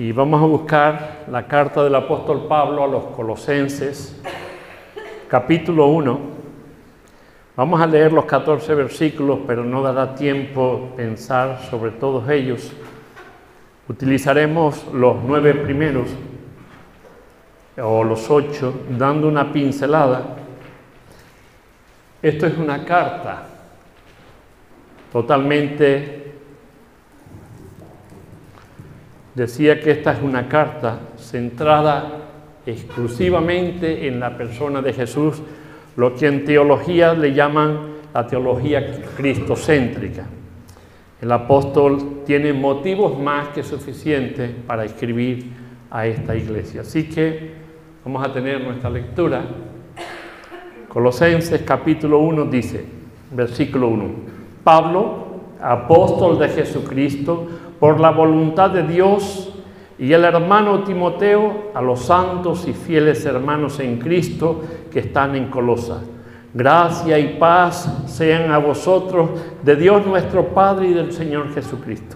Y vamos a buscar la carta del apóstol Pablo a los Colosenses, capítulo 1. Vamos a leer los 14 versículos, pero no dará tiempo pensar sobre todos ellos. Utilizaremos los 9 primeros, o los 8, dando una pincelada. Esto es una carta totalmente, decía que esta es una carta centrada exclusivamente en la persona de Jesús, lo que en teología le llaman la teología cristocéntrica. El apóstol tiene motivos más que suficientes para escribir a esta iglesia. Así que vamos a tener nuestra lectura. Colosenses capítulo 1 dice, versículo 1: Pablo, apóstol de Jesucristo, por la voluntad de Dios, y el hermano Timoteo, a los santos y fieles hermanos en Cristo que están en Colosas. Gracia y paz sean a vosotros de Dios nuestro Padre y del Señor Jesucristo.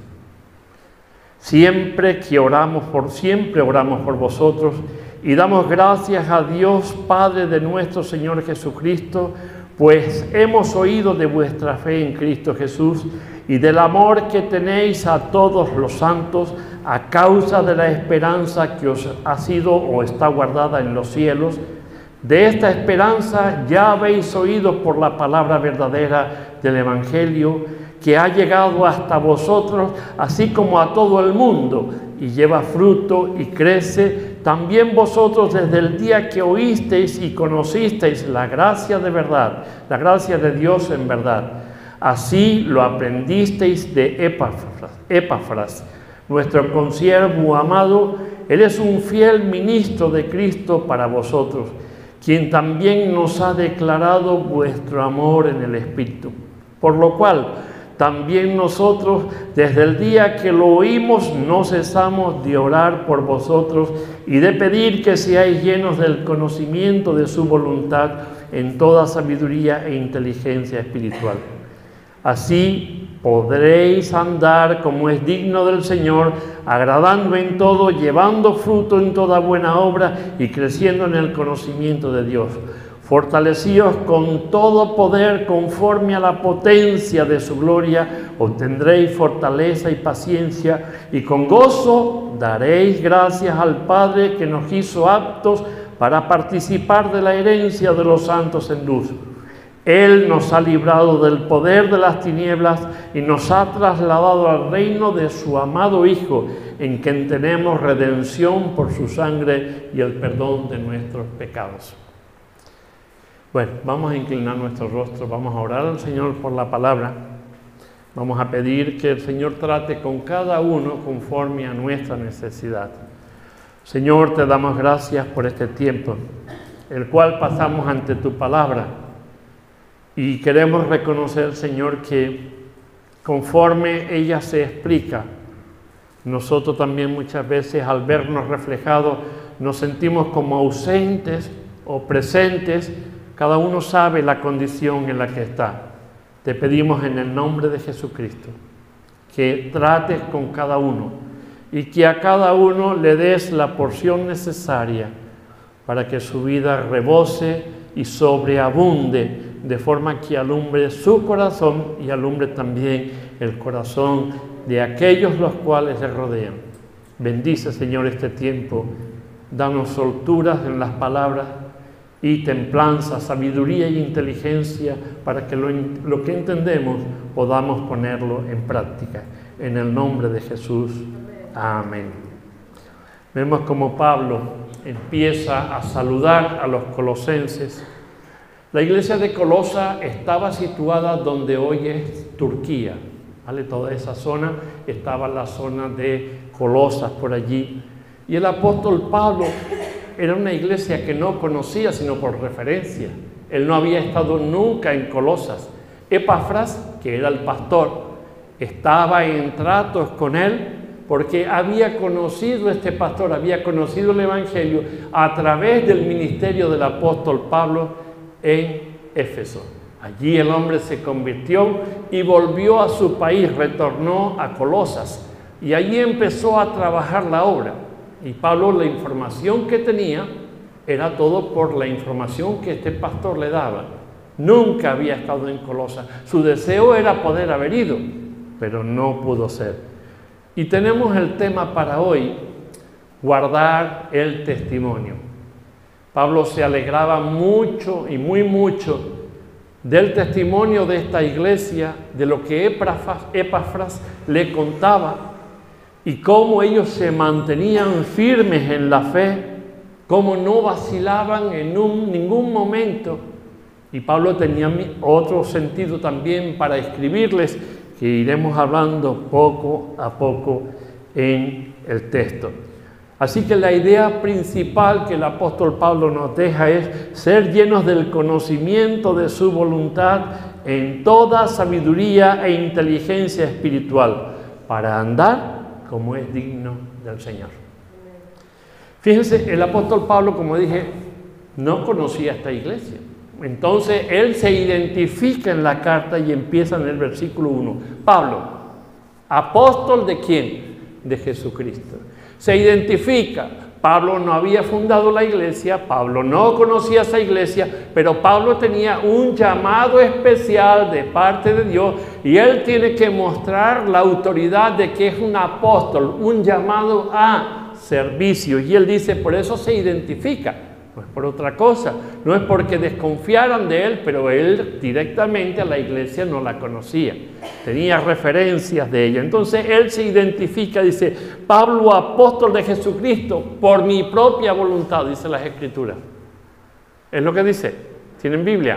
Siempre oramos por vosotros y damos gracias a Dios Padre de nuestro Señor Jesucristo, pues hemos oído de vuestra fe en Cristo Jesús y del amor que tenéis a todos los santos a causa de la esperanza que os ha sido o está guardada en los cielos. De esta esperanza ya habéis oído por la palabra verdadera del Evangelio, que ha llegado hasta vosotros, así como a todo el mundo, y lleva fruto y crece. También vosotros desde el día que oísteis y conocisteis la gracia de verdad, la gracia de Dios en verdad. Así lo aprendisteis de Epafras, nuestro consiervo amado. Él es un fiel ministro de Cristo para vosotros, quien también nos ha declarado vuestro amor en el Espíritu. Por lo cual, también nosotros, desde el día que lo oímos, no cesamos de orar por vosotros y de pedir que seáis llenos del conocimiento de su voluntad en toda sabiduría e inteligencia espiritual. Así podréis andar como es digno del Señor, agradando en todo, llevando fruto en toda buena obra y creciendo en el conocimiento de Dios. Fortalecíos con todo poder conforme a la potencia de su gloria, obtendréis fortaleza y paciencia, y con gozo daréis gracias al Padre que nos hizo aptos para participar de la herencia de los santos en luz. Él nos ha librado del poder de las tinieblas y nos ha trasladado al reino de su amado Hijo, en quien tenemos redención por su sangre y el perdón de nuestros pecados. Bueno, vamos a inclinar nuestro rostro, vamos a orar al Señor por la palabra. Vamos a pedir que el Señor trate con cada uno conforme a nuestra necesidad. Señor, te damos gracias por este tiempo, el cual pasamos ante tu palabra. Y queremos reconocer, Señor, que conforme ella se explica, nosotros también muchas veces al vernos reflejados nos sentimos como ausentes o presentes. Cada uno sabe la condición en la que está. Te pedimos en el nombre de Jesucristo que trates con cada uno y que a cada uno le des la porción necesaria para que su vida rebose y sobreabunde, de forma que alumbre su corazón y alumbre también el corazón de aquellos los cuales le rodean. Bendice, Señor, este tiempo. Danos solturas en las palabras y templanza, sabiduría y inteligencia para que lo que entendemos podamos ponerlo en práctica. En el nombre de Jesús. Amén. Vemos como Pablo empieza a saludar a los colosenses. La iglesia de Colosa estaba situada donde hoy es Turquía, ¿vale? Toda esa zona estaba la zona de Colosas por allí. Y el apóstol Pablo era una iglesia que no conocía sino por referencia. Él no había estado nunca en Colosas. Epafras, que era el pastor, estaba en tratos con él porque había conocido este pastor, había conocido el Evangelio a través del ministerio del apóstol Pablo en Éfeso. Allí el hombre se convirtió y volvió a su país, retornó a Colosas y allí empezó a trabajar la obra. Y Pablo, la información que tenía era todo por la información que este pastor le daba. Nunca había estado en Colosas. Su deseo era poder haber ido, pero no pudo ser. Y tenemos el tema para hoy: guardar el testimonio. Pablo se alegraba mucho y muy mucho del testimonio de esta iglesia, de lo que Epafras le contaba y cómo ellos se mantenían firmes en la fe, cómo no vacilaban en ningún momento. Y Pablo tenía otro sentido también para escribirles, que iremos hablando poco a poco en el texto. Así que la idea principal que el apóstol Pablo nos deja es ser llenos del conocimiento de su voluntad en toda sabiduría e inteligencia espiritual, para andar como es digno del Señor. Fíjense, el apóstol Pablo, como dije, no conocía esta iglesia. Entonces él se identifica en la carta y empieza en el versículo 1. Pablo, apóstol ¿de quién? De Jesucristo. Se identifica. Pablo no había fundado la iglesia, Pablo no conocía esa iglesia, pero Pablo tenía un llamado especial de parte de Dios y él tiene que mostrar la autoridad de que es un apóstol, un llamado a servicio. Y él dice, por eso se identifica. No es por otra cosa, no es porque desconfiaran de él, pero él directamente a la iglesia no la conocía, tenía referencias de ella. Entonces él se identifica, dice, Pablo, apóstol de Jesucristo, por mi propia voluntad, dice las Escrituras. Es lo que dice, ¿tienen Biblia?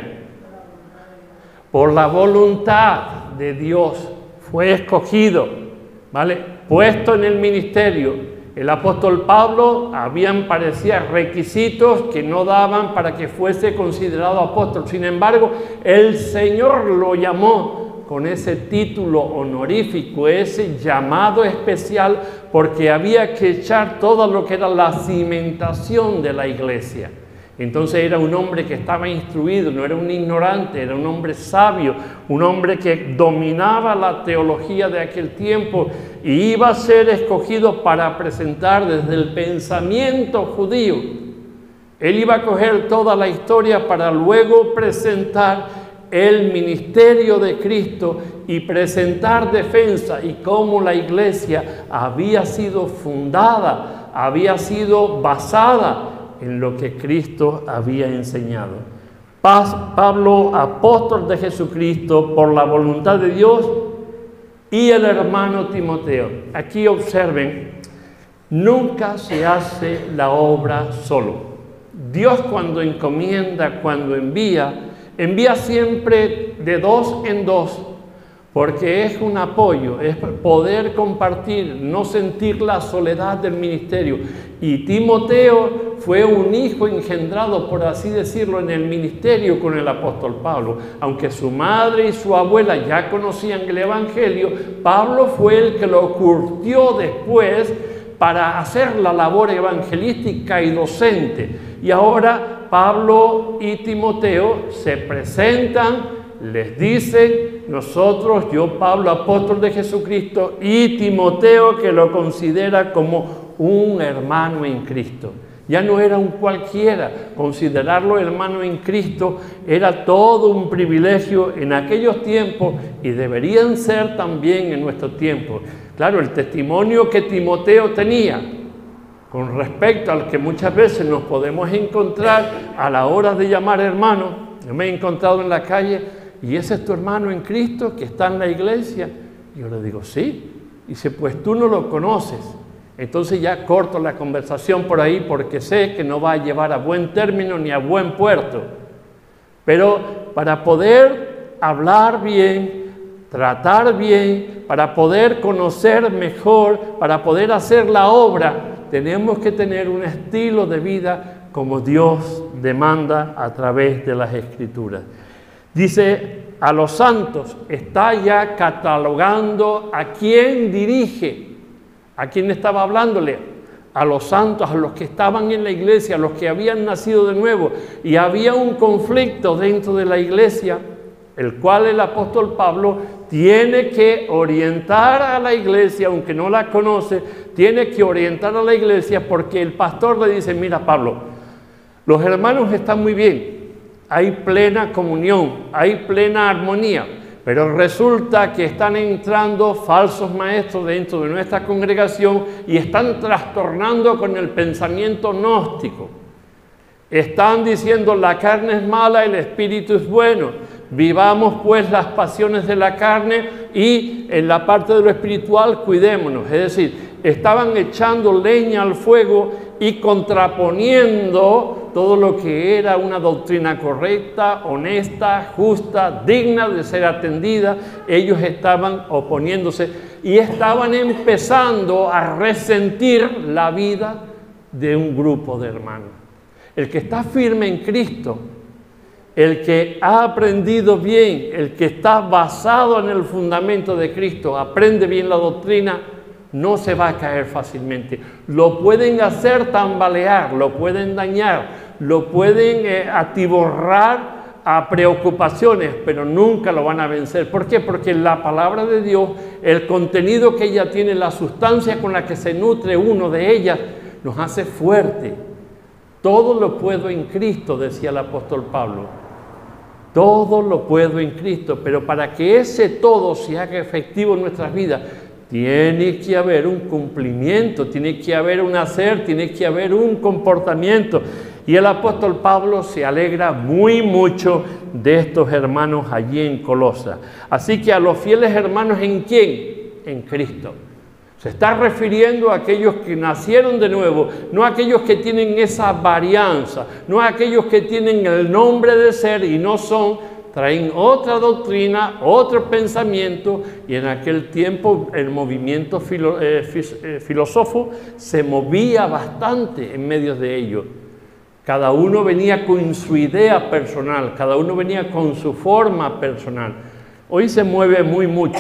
Por la voluntad de Dios fue escogido, ¿vale? Puesto en el ministerio. El apóstol Pablo, parecía requisitos que no daban para que fuese considerado apóstol. Sin embargo, el Señor lo llamó con ese título honorífico, ese llamado especial, porque había que echar todo lo que era la cimentación de la iglesia. Entonces era un hombre que estaba instruido, no era un ignorante, era un hombre sabio, un hombre que dominaba la teología de aquel tiempo y iba a ser escogido para presentar desde el pensamiento judío. Él iba a coger toda la historia para luego presentar el ministerio de Cristo y presentar defensa y cómo la iglesia había sido fundada, había sido basada en lo que Cristo había enseñado. Pablo, apóstol de Jesucristo por la voluntad de Dios, y el hermano Timoteo. Aquí observen, nunca se hace la obra solo. Dios cuando encomienda, cuando envía siempre de dos en dos, porque es un apoyo, es poder compartir, no sentir la soledad del ministerio. Y Timoteo fue un hijo engendrado, por así decirlo, en el ministerio con el apóstol Pablo. Aunque su madre y su abuela ya conocían el Evangelio, Pablo fue el que lo curtió después para hacer la labor evangelística y docente. Y ahora Pablo y Timoteo se presentan, les dicen, nosotros, yo Pablo, apóstol de Jesucristo, y Timoteo, que lo considera como un hermano en Cristo. Ya no era un cualquiera, considerarlo hermano en Cristo era todo un privilegio en aquellos tiempos y deberían ser también en nuestro tiempo. Claro, el testimonio que Timoteo tenía con respecto al que muchas veces nos podemos encontrar a la hora de llamar hermano. Yo me he encontrado en la calle, ¿y ese es tu hermano en Cristo que está en la iglesia? Y yo le digo, sí. Y dice, pues tú no lo conoces. Entonces ya corto la conversación por ahí porque sé que no va a llevar a buen término ni a buen puerto. Pero para poder hablar bien, tratar bien, para poder conocer mejor, para poder hacer la obra, tenemos que tener un estilo de vida como Dios demanda a través de las Escrituras. Dice, a los santos está ya catalogando a quién dirige. ¿A quién estaba hablándole? A los santos, a los que estaban en la iglesia, a los que habían nacido de nuevo. Y había un conflicto dentro de la iglesia, el cual el apóstol Pablo tiene que orientar a la iglesia, aunque no la conoce, tiene que orientar a la iglesia porque el pastor le dice, mira Pablo, los hermanos están muy bien, hay plena comunión, hay plena armonía, pero resulta que están entrando falsos maestros dentro de nuestra congregación y están trastornando con el pensamiento gnóstico. Están diciendo la carne es mala, el espíritu es bueno. Vivamos pues las pasiones de la carne y en la parte de lo espiritual cuidémonos. Es decir, estaban echando leña al fuego y contraponiendo todo lo que era una doctrina correcta, honesta, justa, digna de ser atendida. Ellos estaban oponiéndose y estaban empezando a resentir la vida de un grupo de hermanos. El que está firme en Cristo, el que ha aprendido bien, el que está basado en el fundamento de Cristo, aprende bien la doctrina, no se va a caer fácilmente. Lo pueden hacer tambalear, lo pueden dañar, lo pueden atiborrar a preocupaciones, pero nunca lo van a vencer. ¿Por qué? Porque la palabra de Dios, el contenido que ella tiene, la sustancia con la que se nutre uno de ellas, nos hace fuerte. Todo lo puedo en Cristo, decía el apóstol Pablo. Todo lo puedo en Cristo, pero para que ese todo se haga efectivo en nuestras vidas, tiene que haber un cumplimiento, tiene que haber un hacer, tiene que haber un comportamiento. Y el apóstol Pablo se alegra muy mucho de estos hermanos allí en Colosa. Así que a los fieles hermanos, ¿en quién? En Cristo. Se está refiriendo a aquellos que nacieron de nuevo, no a aquellos que tienen esa varianza, no a aquellos que tienen el nombre de ser y no son, traen otra doctrina, otro pensamiento, y en aquel tiempo el movimiento filósofo se movía bastante en medio de ellos. Cada uno venía con su idea personal, cada uno venía con su forma personal. Hoy se mueve muy mucho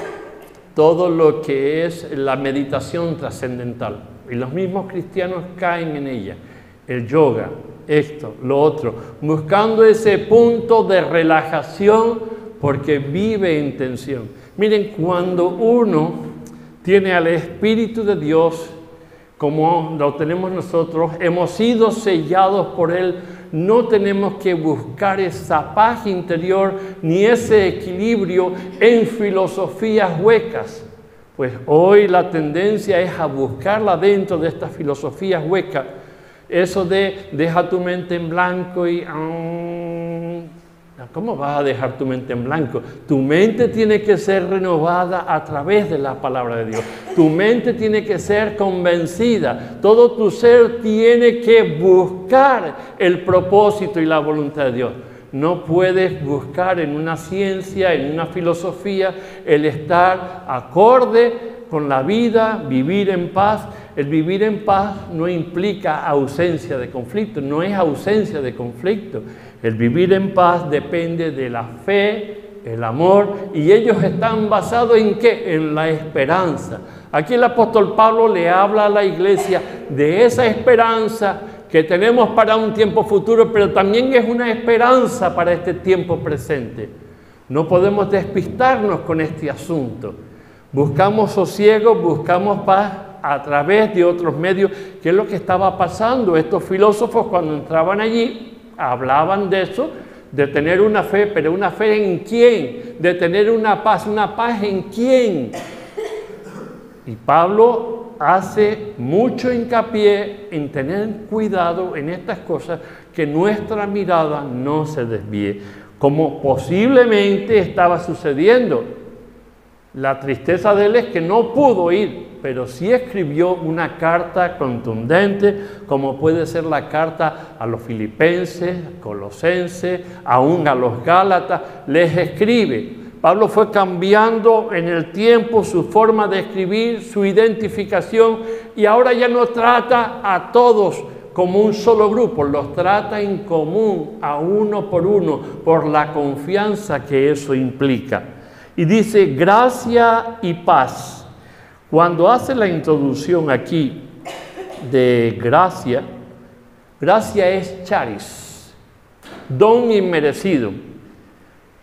todo lo que es la meditación trascendental. Y los mismos cristianos caen en ella. El yoga, esto, lo otro, buscando ese punto de relajación porque vive en tensión. Miren, cuando uno tiene al Espíritu de Dios, como lo tenemos nosotros, hemos sido sellados por Él, no tenemos que buscar esa paz interior ni ese equilibrio en filosofías huecas. Pues hoy la tendencia es a buscarla dentro de estas filosofías huecas. Eso de deja tu mente en blanco y... ¿Cómo vas a dejar tu mente en blanco? Tu mente tiene que ser renovada a través de la palabra de Dios. Tu mente tiene que ser convencida. Todo tu ser tiene que buscar el propósito y la voluntad de Dios. No puedes buscar en una ciencia, en una filosofía, el estar acorde con la vida, vivir en paz. El vivir en paz no implica ausencia de conflicto, no es ausencia de conflicto. El vivir en paz depende de la fe, el amor, y ellos están basados ¿en qué? En la esperanza. Aquí el apóstol Pablo le habla a la iglesia de esa esperanza que tenemos para un tiempo futuro, pero también es una esperanza para este tiempo presente. No podemos despistarnos con este asunto. Buscamos sosiego, buscamos paz a través de otros medios. ¿Qué es lo que estaba pasando? Estos filósofos cuando entraban allí hablaban de eso, de tener una fe, pero ¿una fe en quién? De tener una paz en quién. Y Pablo hace mucho hincapié en tener cuidado en estas cosas, que nuestra mirada no se desvíe, como posiblemente estaba sucediendo. La tristeza de él es que no pudo ir, pero sí escribió una carta contundente, como puede ser la carta a los filipenses, colosenses, aún a los gálatas, les escribe. Pablo fue cambiando en el tiempo su forma de escribir, su identificación, y ahora ya no trata a todos como un solo grupo, los trata en común, a uno, por la confianza que eso implica. Y dice, gracia y paz. Cuando hace la introducción aquí de gracia, gracia es charis, don inmerecido.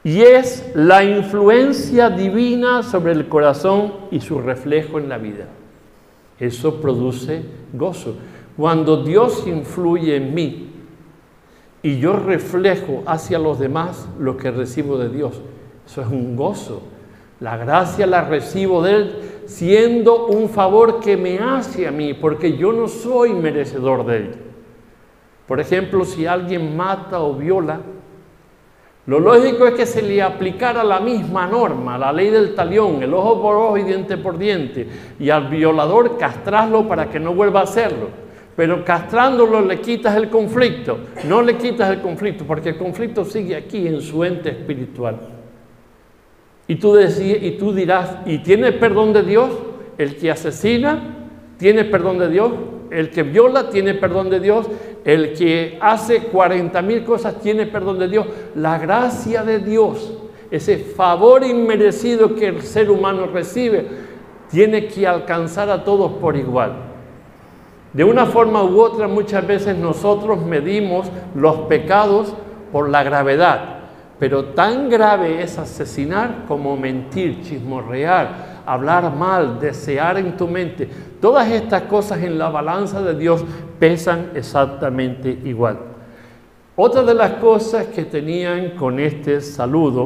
y es la influencia divina sobre el corazón y su reflejo en la vida. Eso produce gozo. Cuando Dios influye en mí y yo reflejo hacia los demás lo que recibo de Dios, eso es un gozo. La gracia la recibo de Él siendo un favor que me hace a mí, porque yo no soy merecedor de Él. Por ejemplo, si alguien mata o viola, lo lógico es que se le aplicara la misma norma, la ley del talión, el ojo por ojo y diente por diente, y al violador castrarlo para que no vuelva a hacerlo. Pero castrándolo le quitas el conflicto, no le quitas el conflicto, porque el conflicto sigue aquí en su ente espiritual. Y tú dirás, ¿y tiene perdón de Dios? El que asesina tiene perdón de Dios, el que viola tiene perdón de Dios, el que hace 40,000 cosas tiene perdón de Dios. La gracia de Dios, ese favor inmerecido que el ser humano recibe, tiene que alcanzar a todos por igual. De una forma u otra, muchas veces nosotros medimos los pecados por la gravedad, pero tan grave es asesinar como mentir, chismorrear, hablar mal, desear en tu mente. Todas estas cosas en la balanza de Dios pesan exactamente igual. Otra de las cosas que tenían con este saludo,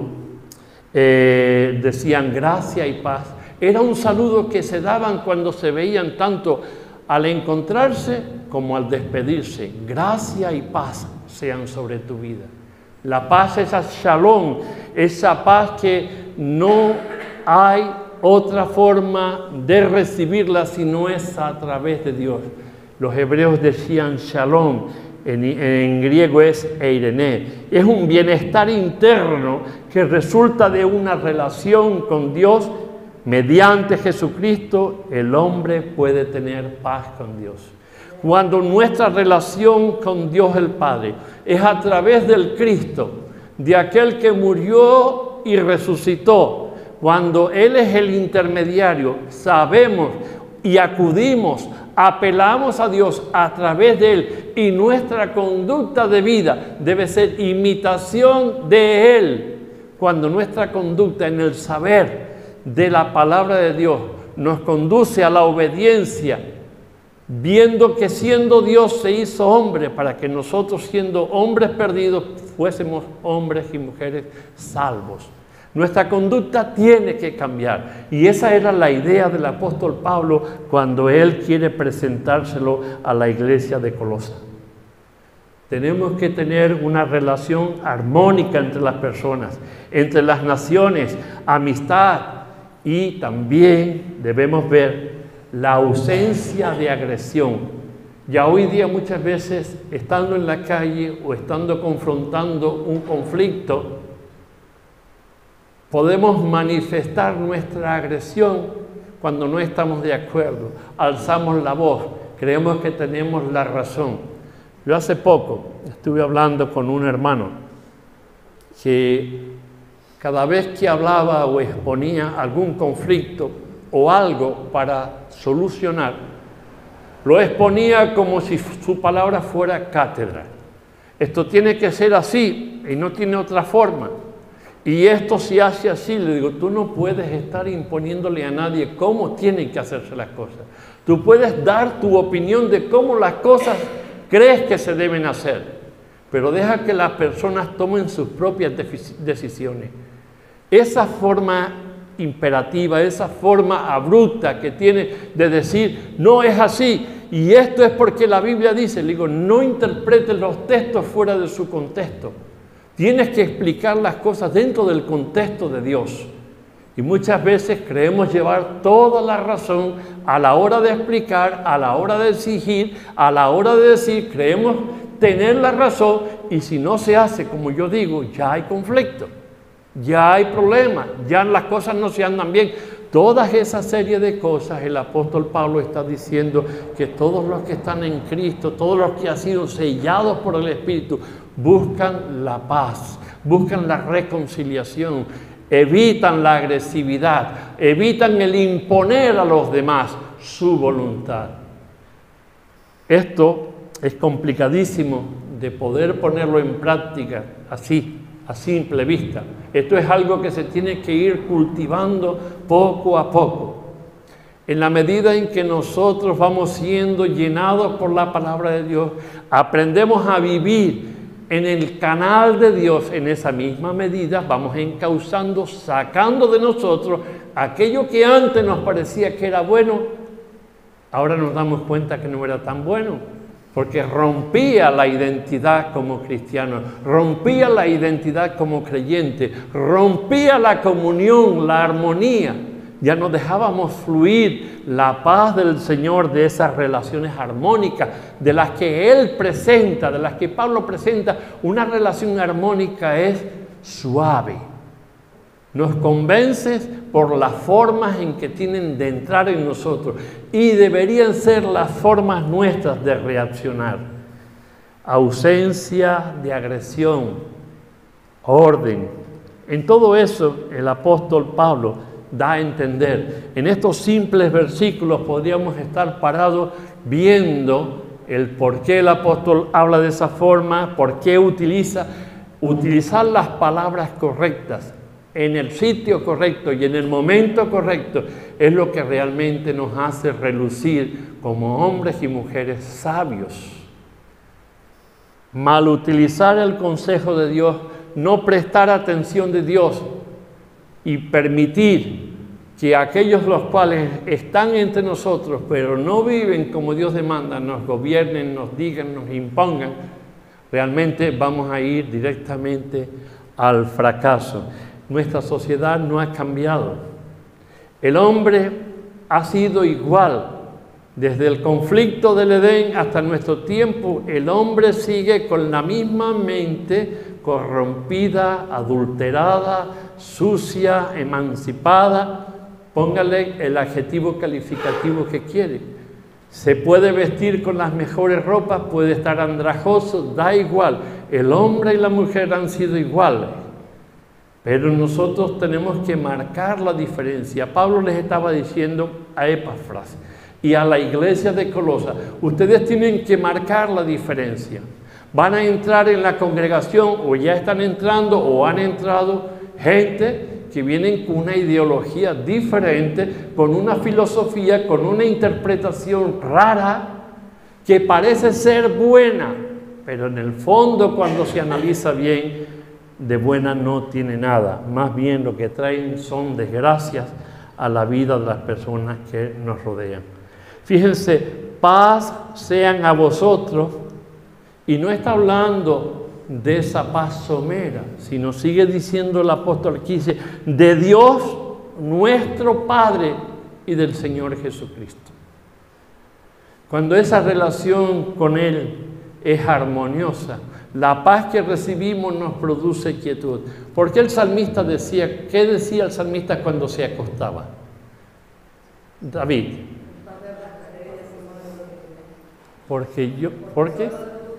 decían gracia y paz. Era un saludo que se daban cuando se veían tanto al encontrarse como al despedirse. Gracia y paz sean sobre tu vida. La paz, esa shalom, esa paz que no hay otra forma de recibirla si no es a través de Dios. Los hebreos decían shalom, en griego es eirene. Es un bienestar interno que resulta de una relación con Dios. Mediante Jesucristo, el hombre puede tener paz con Dios. Cuando nuestra relación con Dios el Padre es a través del Cristo, de aquel que murió y resucitó, cuando Él es el intermediario, sabemos y acudimos, apelamos a Dios a través de Él, y nuestra conducta de vida debe ser imitación de Él. Cuando nuestra conducta en el saber de la palabra de Dios nos conduce a la obediencia, viendo que siendo Dios se hizo hombre para que nosotros, siendo hombres perdidos, fuésemos hombres y mujeres salvos. Nuestra conducta tiene que cambiar, y esa era la idea del apóstol Pablo cuando él quiere presentárselo a la iglesia de Colosa. Tenemos que tener una relación armónica entre las personas, entre las naciones, amistad, y también debemos ver la ausencia de agresión. Ya hoy día muchas veces, estando en la calle o estando confrontando un conflicto, podemos manifestar nuestra agresión cuando no estamos de acuerdo. Alzamos la voz, creemos que tenemos la razón. Yo hace poco estuve hablando con un hermano que cada vez que hablaba o exponía algún conflicto o algo para solucionar, lo exponía como si su palabra fuera cátedra. Esto tiene que ser así y no tiene otra forma. Y esto se hace así. Le digo, tú no puedes estar imponiéndole a nadie cómo tienen que hacerse las cosas. Tú puedes dar tu opinión de cómo las cosas crees que se deben hacer, pero deja que las personas tomen sus propias decisiones. Esa forma imperativa, esa forma abrupta que tiene de decir, no es así, y esto es porque la Biblia dice, le digo, no interpretes los textos fuera de su contexto. Tienes que explicar las cosas dentro del contexto de Dios. Y muchas veces creemos llevar toda la razón a la hora de explicar, a la hora de exigir, a la hora de decir, creemos tener la razón, y si no se hace como yo digo, ya hay conflicto. Ya hay problemas, ya las cosas no se andan bien. Todas esa serie de cosas, el apóstol Pablo está diciendo que todos los que están en Cristo, todos los que han sido sellados por el Espíritu, buscan la paz, buscan la reconciliación, evitan la agresividad, evitan el imponer a los demás su voluntad. Esto es complicadísimo de poder ponerlo en práctica así, a simple vista. Esto es algo que se tiene que ir cultivando poco a poco. En la medida en que nosotros vamos siendo llenados por la palabra de Dios, aprendemos a vivir en el canal de Dios. En esa misma medida vamos encauzando, sacando de nosotros aquello que antes nos parecía que era bueno, ahora nos damos cuenta que no era tan bueno, porque rompía la identidad como cristiano, rompía la identidad como creyente, rompía la comunión, la armonía. Ya no dejábamos fluir la paz del Señor de esas relaciones armónicas, de las que Él presenta, de las que Pablo presenta. Una relación armónica es suave. Nos convence por las formas en que tienen de entrar en nosotros y deberían ser las formas nuestras de reaccionar. Ausencia de agresión, orden. En todo eso el apóstol Pablo da a entender. En estos simples versículos podríamos estar parados viendo el por qué el apóstol habla de esa forma, por qué utilizar las palabras correctas en el sitio correcto y en el momento correcto es lo que realmente nos hace relucir como hombres y mujeres sabios. Mal utilizar el consejo de Dios, no prestar atención de Dios y permitir que aquellos los cuales están entre nosotros pero no viven como Dios demanda, nos gobiernen, nos digan, nos impongan, realmente vamos a ir directamente al fracaso. Nuestra sociedad no ha cambiado. El hombre ha sido igual. Desde el conflicto del Edén hasta nuestro tiempo, el hombre sigue con la misma mente corrompida, adulterada, sucia, emancipada. Póngale el adjetivo calificativo que quiere. Se puede vestir con las mejores ropas, puede estar andrajoso, da igual. El hombre y la mujer han sido iguales. Pero nosotros tenemos que marcar la diferencia. Pablo les estaba diciendo a Epafras y a la iglesia de Colosa, ustedes tienen que marcar la diferencia. Van a entrar en la congregación, o ya están entrando, o han entrado gente que vienen con una ideología diferente, con una filosofía, con una interpretación rara, que parece ser buena, pero en el fondo, cuando se analiza bien, de buena no tiene nada. Más bien lo que traen son desgracias a la vida de las personas que nos rodean. Fíjense, paz sean a vosotros, y no está hablando de esa paz somera, sino sigue diciendo el apóstol aquí, dice, de Dios nuestro Padre y del Señor Jesucristo. Cuando esa relación con Él es armoniosa, la paz que recibimos nos produce quietud. ¿Por qué el salmista decía, qué decía el salmista cuando se acostaba? David. ¿Por qué?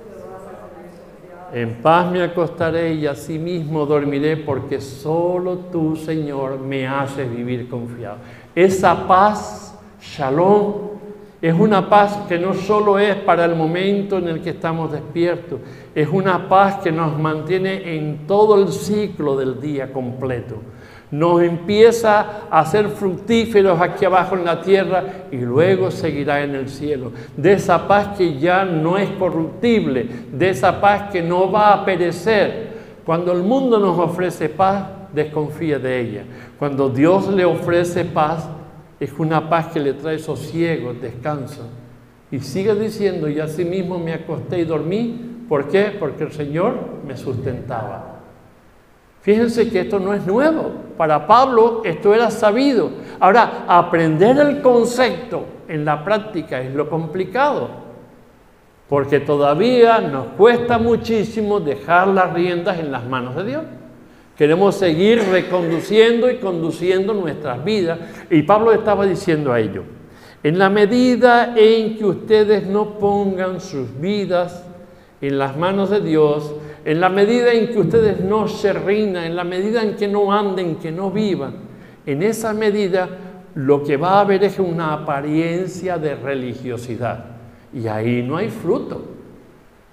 En paz me acostaré y asimismo dormiré, porque solo tú, Señor, me haces vivir confiado. Esa paz, shalom, es una paz que no solo es para el momento en el que estamos despiertos, es una paz que nos mantiene en todo el ciclo del día completo. Nos empieza a ser fructíferos aquí abajo en la tierra y luego seguirá en el cielo. De esa paz que ya no es corruptible, de esa paz que no va a perecer. Cuando el mundo nos ofrece paz, desconfía de ella. Cuando Dios le ofrece paz, es una paz que le trae sosiego, descanso. Y sigue diciendo, y así mismo me acosté y dormí. ¿Por qué? Porque el Señor me sustentaba. Fíjense que esto no es nuevo. Para Pablo esto era sabido. Ahora, aprender el concepto en la práctica es lo complicado. Porque todavía nos cuesta muchísimo dejar las riendas en las manos de Dios. Queremos seguir reconduciendo y conduciendo nuestras vidas. Y Pablo estaba diciendo a ellos, en la medida en que ustedes no pongan sus vidas en las manos de Dios, en la medida en que ustedes no se rindan, en la medida en que no anden, que no vivan, en esa medida lo que va a haber es una apariencia de religiosidad. Y ahí no hay fruto.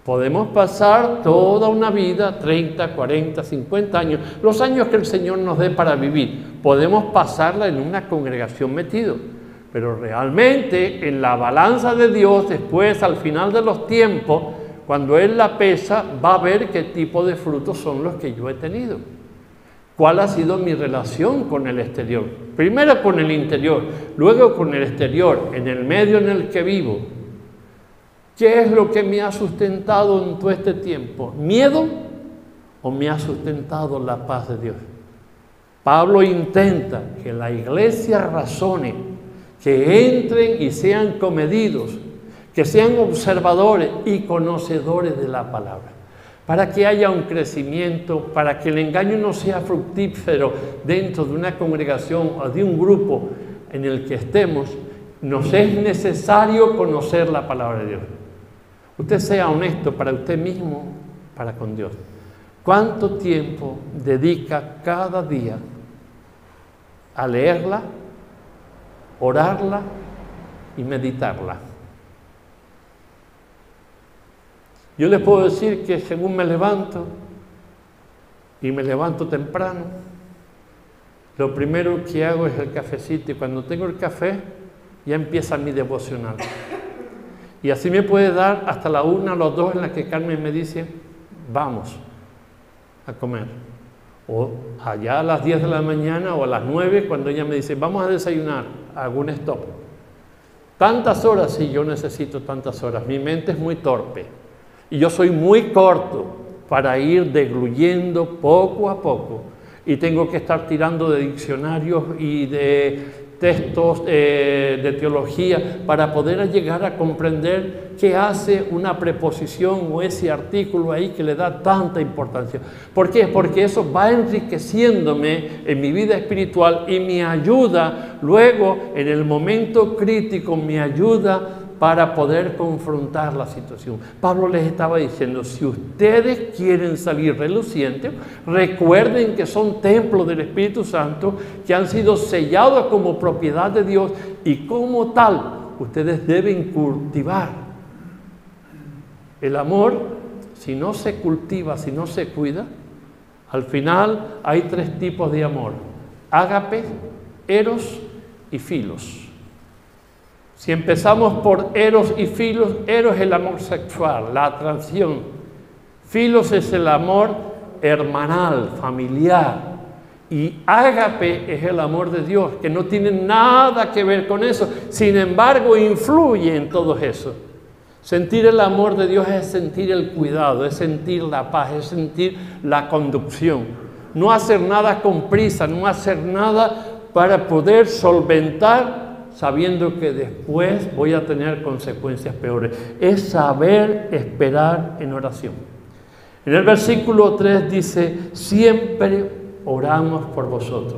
Podemos pasar toda una vida, 30, 40, 50 años, los años que el Señor nos dé para vivir. Podemos pasarla en una congregación metido. Pero realmente en la balanza de Dios, después al final de los tiempos, cuando Él la pesa, va a ver qué tipo de frutos son los que yo he tenido. ¿Cuál ha sido mi relación con el exterior? Primero con el interior, luego con el exterior, en el medio en el que vivo. ¿Qué es lo que me ha sustentado en todo este tiempo? ¿Miedo o me ha sustentado la paz de Dios? Pablo intenta que la iglesia razone, que entren y sean comedidos, que sean observadores y conocedores de la palabra, para que haya un crecimiento, para que el engaño no sea fructífero dentro de una congregación o de un grupo en el que estemos. Nos es necesario conocer la palabra de Dios. Usted sea honesto para usted mismo, para con Dios. ¿Cuánto tiempo dedica cada día a leerla, orarla y meditarla? Yo les puedo decir que según me levanto, y me levanto temprano, lo primero que hago es el cafecito, y cuando tengo el café ya empieza mi devocional. Y así me puede dar hasta la 1 o las 2 en la que Carmen me dice, vamos a comer. O allá a las 10 de la mañana o a las 9 cuando ella me dice, vamos a desayunar, hago un stop. Tantas horas, sí, yo necesito tantas horas. Mi mente es muy torpe y yo soy muy corto para ir degluyendo poco a poco. Y tengo que estar tirando de diccionarios y de textos de teología para poder llegar a comprender qué hace una preposición o ese artículo ahí que le da tanta importancia. ¿Por qué? Porque eso va enriqueciéndome en mi vida espiritual y me ayuda luego en el momento crítico, me ayuda para poder confrontar la situación. Pablo les estaba diciendo, si ustedes quieren salir relucientes, recuerden que son templos del Espíritu Santo, que han sido sellados como propiedad de Dios y como tal, ustedes deben cultivar. El amor, si no se cultiva, si no se cuida, al final hay 3 tipos de amor: ágape, eros y filos. Si empezamos por eros y filos, eros es el amor sexual, la atracción. Filos es el amor hermanal, familiar. Y ágape es el amor de Dios, que no tiene nada que ver con eso. Sin embargo, influye en todo eso. Sentir el amor de Dios es sentir el cuidado, es sentir la paz, es sentir la conducción. No hacer nada con prisa, no hacer nada para poder solventar sabiendo que después voy a tener consecuencias peores. Es saber esperar en oración. En el versículo 3 dice, siempre oramos por vosotros.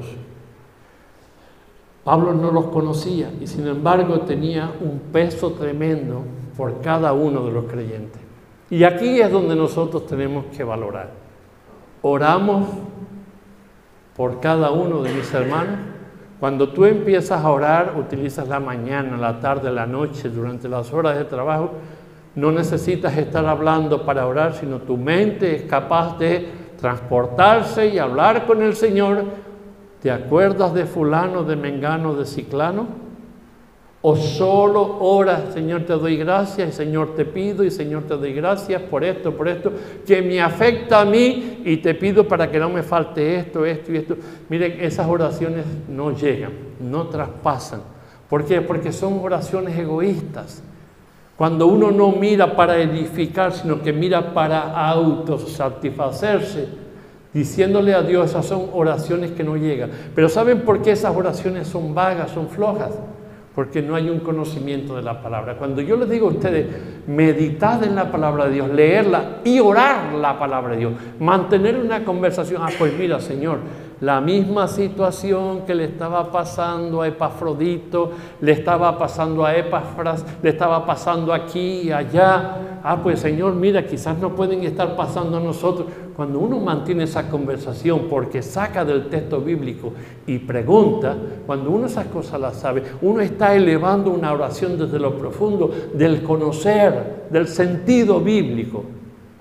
Pablo no los conocía y sin embargo tenía un peso tremendo por cada uno de los creyentes. Y aquí es donde nosotros tenemos que valorar. Oramos por cada uno de mis hermanos. Cuando tú empiezas a orar, utilizas la mañana, la tarde, la noche, durante las horas de trabajo, no necesitas estar hablando para orar, sino tu mente es capaz de transportarse y hablar con el Señor. ¿Te acuerdas de fulano, de mengano, de ciclano? ¿O solo oras, Señor, te doy gracias, y Señor, te pido, y Señor, te doy gracias por esto, que me afecta a mí, y te pido para que no me falte esto, esto y esto? Miren, esas oraciones no llegan, no traspasan. ¿Por qué? Porque son oraciones egoístas. Cuando uno no mira para edificar, sino que mira para autosatisfacerse, diciéndole a Dios, esas son oraciones que no llegan. Pero ¿saben por qué esas oraciones son vagas, son flojas? Porque no hay un conocimiento de la palabra. Cuando yo les digo a ustedes, meditad en la palabra de Dios, leerla y orar la palabra de Dios, mantener una conversación. Pues mira, Señor, la misma situación que le estaba pasando a Epafrodito, le estaba pasando a Epafras, le estaba pasando aquí y allá. Pues Señor, mira, quizás no pueden estar pasando a nosotros. Cuando uno mantiene esa conversación porque saca del texto bíblico y pregunta, cuando uno esas cosas las sabe, uno está elevando una oración desde lo profundo del conocer, del sentido bíblico.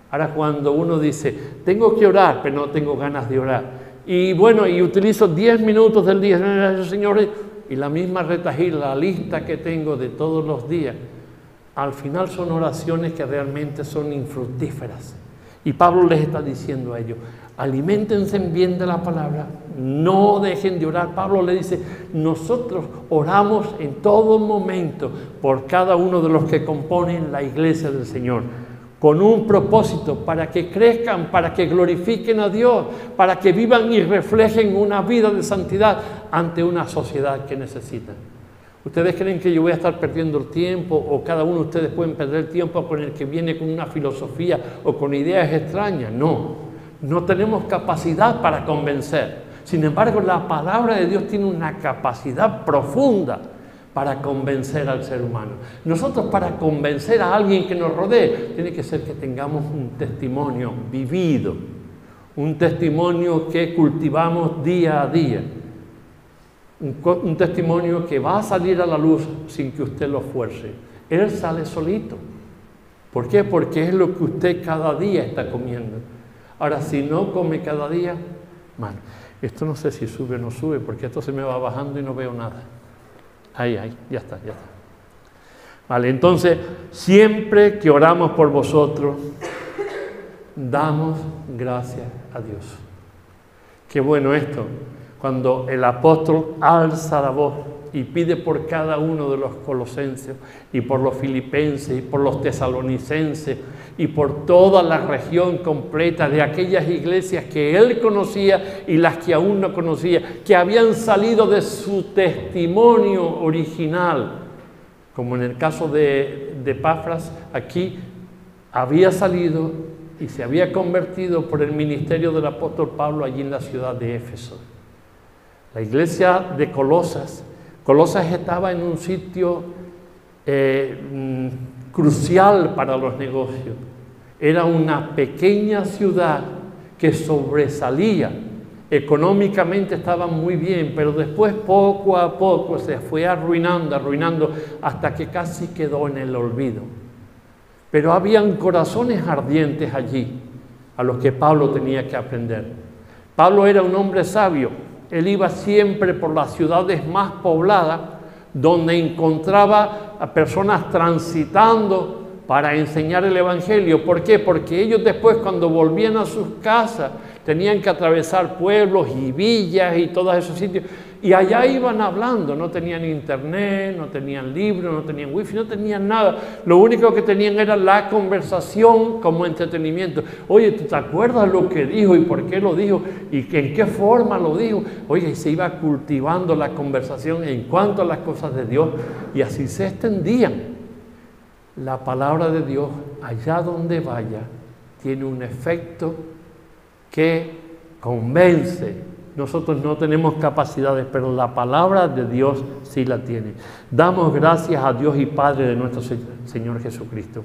Ahora cuando uno dice, tengo que orar, pero no tengo ganas de orar. Y bueno, y utilizo 10 minutos del día, Señor, y la misma retahíla, la lista que tengo de todos los días, al final son oraciones que realmente son infructíferas. Y Pablo les está diciendo a ellos, aliméntense bien de la palabra, no dejen de orar. Pablo le dice, nosotros oramos en todo momento por cada uno de los que componen la iglesia del Señor, con un propósito, para que crezcan, para que glorifiquen a Dios, para que vivan y reflejen una vida de santidad ante una sociedad que necesita. ¿Ustedes creen que yo voy a estar perdiendo el tiempo, o cada uno de ustedes pueden perder el tiempo con el que viene con una filosofía o con ideas extrañas? No, no tenemos capacidad para convencer. Sin embargo, la palabra de Dios tiene una capacidad profunda para convencer al ser humano. Nosotros, para convencer a alguien que nos rodee, tiene que ser que tengamos un testimonio vivido, un testimonio que cultivamos día a día. Un testimonio que va a salir a la luz sin que usted lo fuerce. Él sale solito. ¿Por qué? Porque es lo que usted cada día está comiendo. Ahora, si no come cada día, mal. Esto no sé si sube o no sube, porque esto se me va bajando y no veo nada. Ahí, ya está. Vale, entonces, siempre que oramos por vosotros, damos gracias a Dios. Qué bueno esto. Cuando el apóstol alza la voz y pide por cada uno de los colosenses, y por los filipenses, y por los tesalonicenses, y por toda la región completa de aquellas iglesias que él conocía y las que aún no conocía, que habían salido de su testimonio original, como en el caso de Epafras, aquí había salido y se había convertido por el ministerio del apóstol Pablo allí en la ciudad de Éfeso. La iglesia de Colosas estaba en un sitio crucial para los negocios. Era una pequeña ciudad que sobresalía. Económicamente estaba muy bien, pero después poco a poco se fue arruinando hasta que casi quedó en el olvido. Pero habían corazones ardientes allí a los que Pablo tenía que aprender. Pablo era un hombre sabio. Él iba siempre por las ciudades más pobladas, donde encontraba a personas transitando para enseñar el Evangelio. ¿Por qué? Porque ellos después, cuando volvían a sus casas, tenían que atravesar pueblos y villas y todos esos sitios, y allá iban hablando. No tenían internet, no tenían libros, no tenían wifi, no tenían nada. Lo único que tenían era la conversación como entretenimiento. Oye, ¿tú te acuerdas lo que dijo y por qué lo dijo y en qué forma lo dijo? Oye, y se iba cultivando la conversación en cuanto a las cosas de Dios, y así se extendían. La palabra de Dios, allá donde vaya, tiene un efecto que convence. Nosotros no tenemos capacidades, pero la palabra de Dios sí la tiene. Damos gracias a Dios y Padre de nuestro Señor Jesucristo.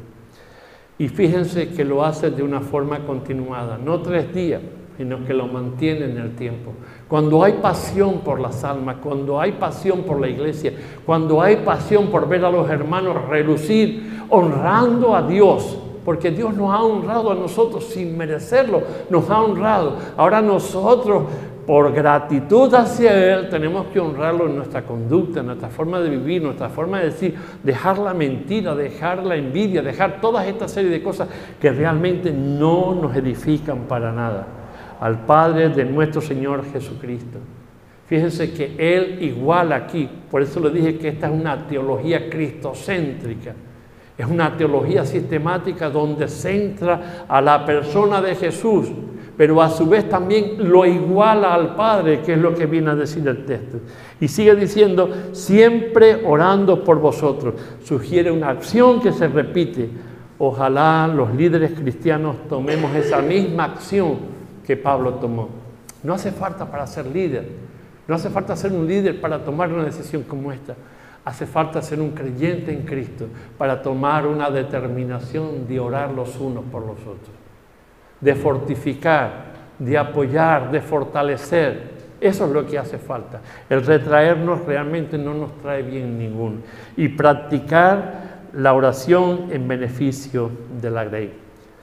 Y fíjense que lo hace de una forma continuada, no 3 días, sino que lo mantiene en el tiempo. Cuando hay pasión por las almas, cuando hay pasión por la iglesia, cuando hay pasión por ver a los hermanos relucir, honrando a Dios, porque Dios nos ha honrado a nosotros sin merecerlo, nos ha honrado. Ahora nosotros, por gratitud hacia Él, tenemos que honrarlo en nuestra conducta, en nuestra forma de vivir, nuestra forma de decir, dejar la mentira, dejar la envidia, dejar toda esta serie de cosas que realmente no nos edifican para nada. Al Padre de nuestro Señor Jesucristo. Fíjense que Él iguala aquí, por eso le dije que esta es una teología cristocéntrica. Es una teología sistemática donde centra a la persona de Jesús, pero a su vez también lo iguala al Padre, que es lo que viene a decir el texto. Y sigue diciendo, siempre orando por vosotros. Sugiere una acción que se repite. Ojalá los líderes cristianos tomemos esa misma acción que Pablo tomó. No hace falta para ser líder, no hace falta ser un líder para tomar una decisión como esta. Hace falta ser un creyente en Cristo para tomar una determinación de orar los unos por los otros, de fortificar, de apoyar, de fortalecer. Eso es lo que hace falta. El retraernos realmente no nos trae bien ninguno. Y practicar la oración en beneficio de la grey.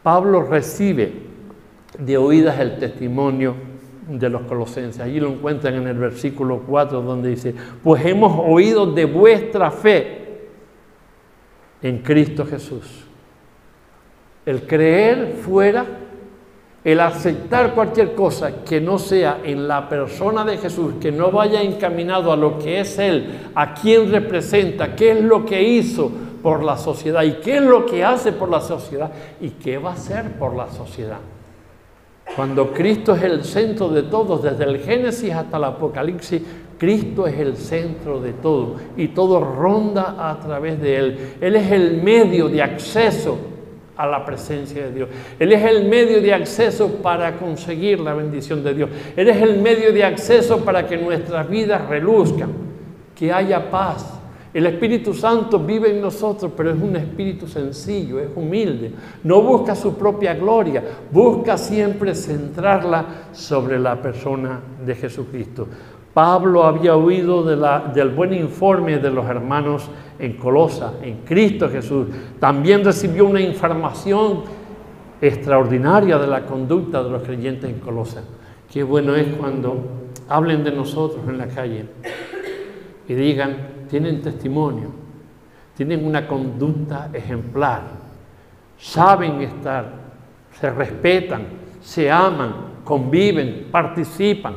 Pablo recibe de oídas el testimonio de los colosenses. Allí lo encuentran en el versículo 4, donde dice: pues hemos oído de vuestra fe en Cristo Jesús. El creer fuera, el aceptar cualquier cosa que no sea en la persona de Jesús, que no vaya encaminado a lo que es Él, a quién representa, qué es lo que hizo por la sociedad y qué es lo que hace por la sociedad y qué va a hacer por la sociedad. Cuando Cristo es el centro de todo, desde el Génesis hasta el Apocalipsis, Cristo es el centro de todo y todo ronda a través de Él. Él es el medio de acceso a la presencia de Dios. Él es el medio de acceso para conseguir la bendición de Dios. Él es el medio de acceso para que nuestras vidas reluzcan, que haya paz. El Espíritu Santo vive en nosotros, pero es un espíritu sencillo, es humilde. No busca su propia gloria, busca siempre centrarla sobre la persona de Jesucristo. Pablo había oído del buen informe de los hermanos en Colosa, en Cristo Jesús. También recibió una información extraordinaria de la conducta de los creyentes en Colosa. Qué bueno es cuando hablen de nosotros en la calle y digan: tienen testimonio, tienen una conducta ejemplar, saben estar, se respetan, se aman, conviven, participan.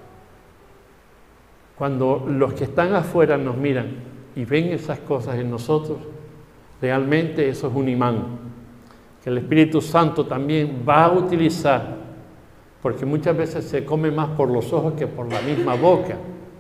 Cuando los que están afuera nos miran y ven esas cosas en nosotros, realmente eso es un imán que el Espíritu Santo también va a utilizar, porque muchas veces se come más por los ojos que por la misma boca.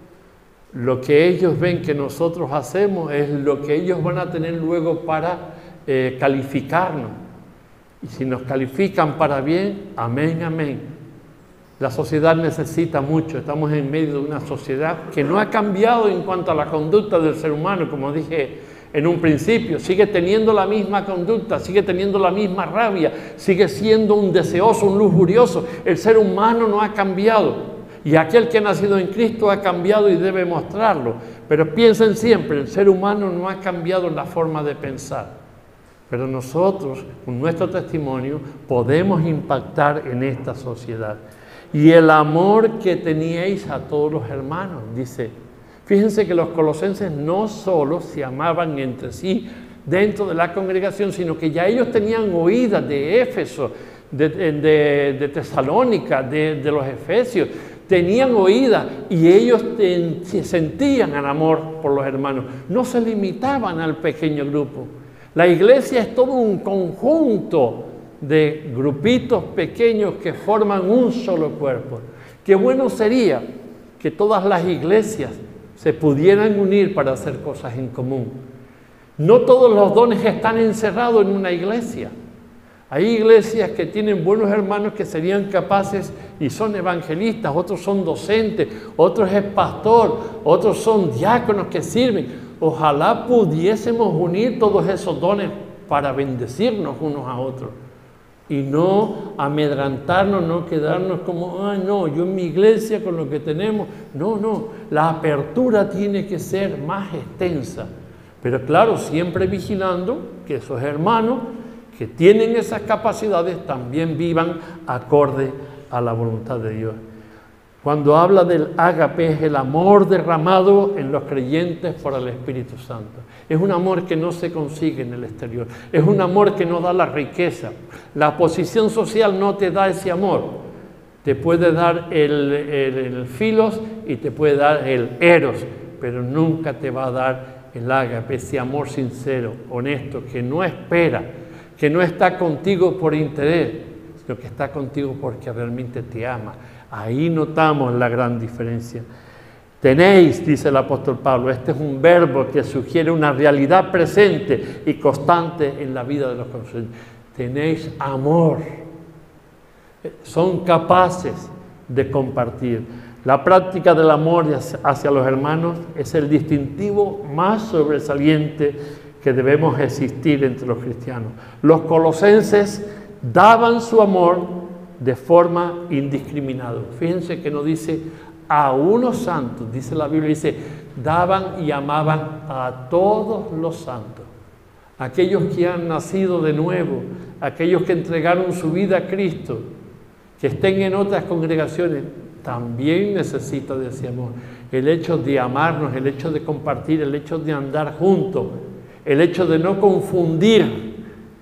Lo que ellos ven que nosotros hacemos es lo que ellos van a tener luego para calificarnos. Y si nos califican para bien, amén, amén. La sociedad necesita mucho. Estamos en medio de una sociedad que no ha cambiado en cuanto a la conducta del ser humano, como dije en un principio. Sigue teniendo la misma conducta, sigue teniendo la misma rabia, sigue siendo un deseoso, un lujurioso. El ser humano no ha cambiado. Y aquel que ha nacido en Cristo ha cambiado y debe mostrarlo. Pero piensen siempre, el ser humano no ha cambiado la forma de pensar. Pero nosotros, con nuestro testimonio, podemos impactar en esta sociedad. Y el amor que teníais a todos los hermanos, dice. Fíjense que los colosenses no solo se amaban entre sí dentro de la congregación, sino que ya ellos tenían oídas de Éfeso, de Tesalónica, de los Efesios. Tenían oídas y ellos sentían el amor por los hermanos. No se limitaban al pequeño grupo. La iglesia es todo un conjunto de grupitos pequeños que forman un solo cuerpo. Qué bueno sería que todas las iglesias se pudieran unir para hacer cosas en común. No todos los dones están encerrados en una iglesia. Hay iglesias que tienen buenos hermanos que serían capaces y son evangelistas, otros son docentes, otros es pastor, otros son diáconos que sirven. Ojalá pudiésemos unir todos esos dones para bendecirnos unos a otros y no amedrantarnos, no quedarnos como, ay no, yo en mi iglesia con lo que tenemos. No, la apertura tiene que ser más extensa, pero claro, siempre vigilando que esos hermanos que tienen esas capacidades también vivan acorde a la voluntad de Dios. Cuando habla del ágape, es el amor derramado en los creyentes por el Espíritu Santo. Es un amor que no se consigue en el exterior. Es un amor que no da la riqueza. La posición social no te da ese amor. Te puede dar el filos y te puede dar el eros, pero nunca te va a dar el ágape, ese amor sincero, honesto, que no espera, que no está contigo por interés, sino que está contigo porque realmente te ama. Ahí notamos la gran diferencia. Tenéis, dice el apóstol Pablo, este es un verbo que sugiere una realidad presente y constante en la vida de los creyentes. Tenéis amor. Son capaces de compartir. La práctica del amor hacia los hermanos es el distintivo más sobresaliente que debemos existir entre los cristianos. Los colosenses daban su amor de forma indiscriminada. Fíjense que no dice a unos santos, dice la Biblia, dice daban y amaban a todos los santos. aquellos que han nacido de nuevo, aquellos que entregaron su vida a Cristo, que estén en otras congregaciones, también necesita de ese amor. El hecho de amarnos, el hecho de compartir, el hecho de andar juntos, el hecho de no confundir,